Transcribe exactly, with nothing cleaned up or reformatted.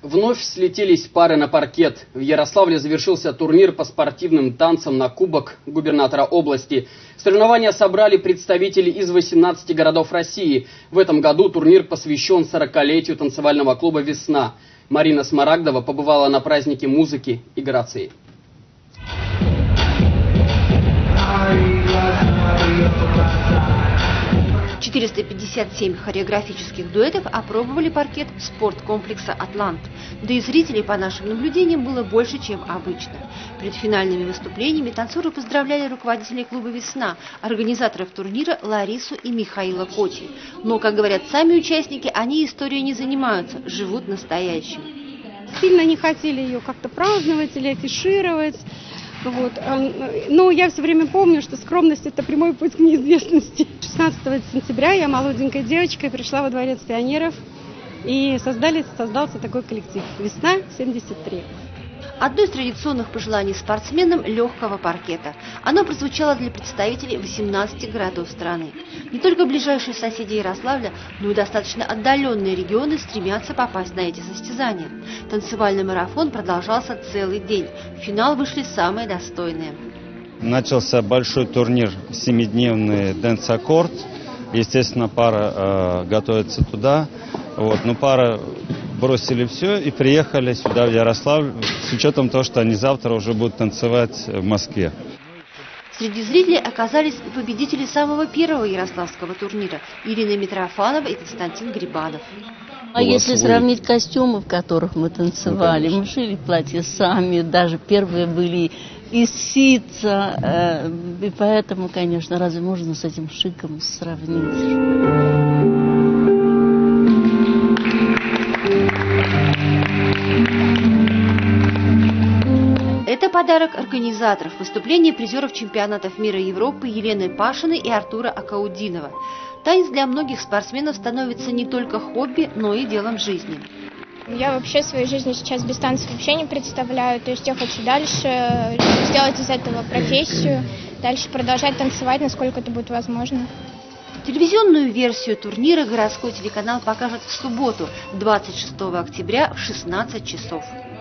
Вновь слетелись пары на паркет. В Ярославле завершился турнир по спортивным танцам на Кубок губернатора области. Соревнования собрали представители из восемнадцати городов России. В этом году турнир посвящен сорокалетию танцевального клуба «Весна». Марина Смарагдова побывала на празднике музыки и грации. четыреста пятьдесят семь хореографических дуэтов опробовали паркет спорткомплекса «Атлант». Да и зрителей, по нашим наблюдениям, было больше, чем обычно. Перед финальными выступлениями танцоры поздравляли руководителей клуба «Весна», организаторов турнира Ларису и Михаила Коти. Но, как говорят сами участники, они историей не занимаются, живут настоящим. Сильно не хотели ее как-то праздновать или афишировать. Вот. Но я все время помню, что скромность – это прямой путь к неизвестности. шестнадцатого сентября я молоденькой девочкой пришла во Дворец пионеров и создали, создался такой коллектив «Весна семьдесят три». Одно из традиционных пожеланий спортсменам – легкого паркета. Оно прозвучало для представителей восемнадцати городов страны. Не только ближайшие соседи Ярославля, но и достаточно отдаленные регионы стремятся попасть на эти состязания. Танцевальный марафон продолжался целый день. В финал вышли самые достойные. Начался большой турнир, семидневный дэнс-аккорд. Естественно, пара э, готовится туда. Вот. Но пара бросили все и приехали сюда, в Ярославль, с учетом того, что они завтра уже будут танцевать в Москве. Среди зрителей оказались победители самого первого ярославского турнира – Ирина Митрофанова и Константин Грибанов. А если сравнить костюмы, в которых мы танцевали, ну, мы шили платья сами, даже первые были из ситца, э, и поэтому, конечно, разве можно с этим шиком сравнить? Это подарок организаторов, выступления призеров чемпионатов мира и Европы Елены Пашиной и Артура Акаудинова. Танец для многих спортсменов становится не только хобби, но и делом жизни. Я вообще свою жизнь сейчас без танцев вообще не представляю. То есть я хочу дальше сделать из этого профессию, дальше продолжать танцевать, насколько это будет возможно. Телевизионную версию турнира городской телеканал покажет в субботу, двадцать шестого октября в шестнадцать часов.